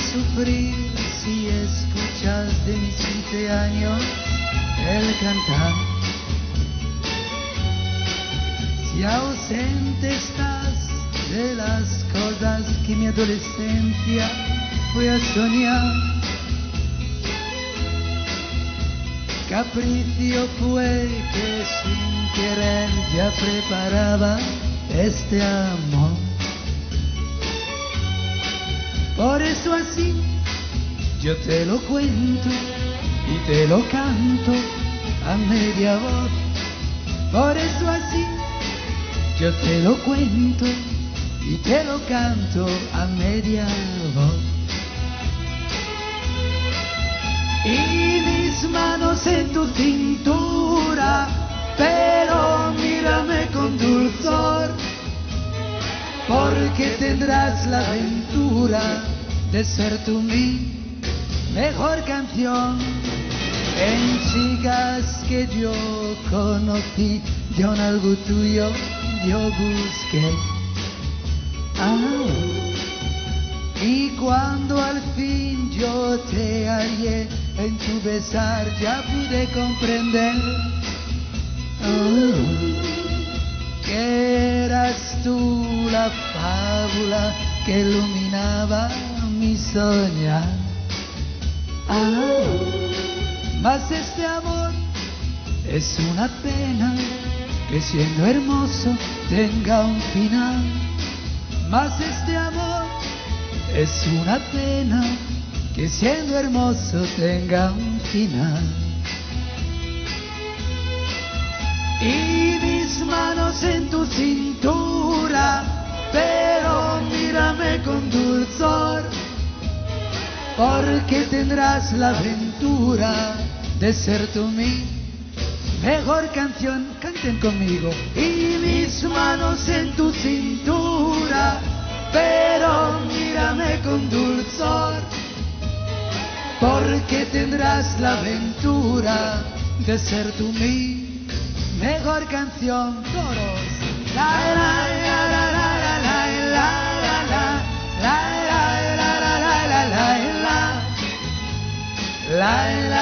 sufrir si escuchas de mis 15 años el cantar. Si ausente estás de las cosas que mi adolescencia fue a soñar. Capricio fue que sin querer ya preparaba este amor. Por eso así yo te lo cuento y te lo canto a media voz. Por eso así yo te lo cuento y te lo canto a media voz. Y mis manos en tu cintura, pero mírame con dulzor, porque tendrás la aventura de ser tú mi mejor canción. En chicas que yo conocí, yo en algo tuyo yo busqué. Y cuando al fin yo te hallé en tu besar, ya pude comprender que eras tú la fábula que iluminaba mi soñar. Mas este amor es una pena que siendo hermoso tenga un final. Mas este amor es una pena que siendo hermoso tenga un final. Y mis manos en tu cintura, pero mírame con dulzor, porque tendrás la aventura de ser tú mi mejor canción. Canten conmigo. Y mis manos en tu cintura, pero mírame con dulzor, porque tendrás la aventura de ser tú mi mejor canción. Toros. La la la la la la la la la la la la la la la la la la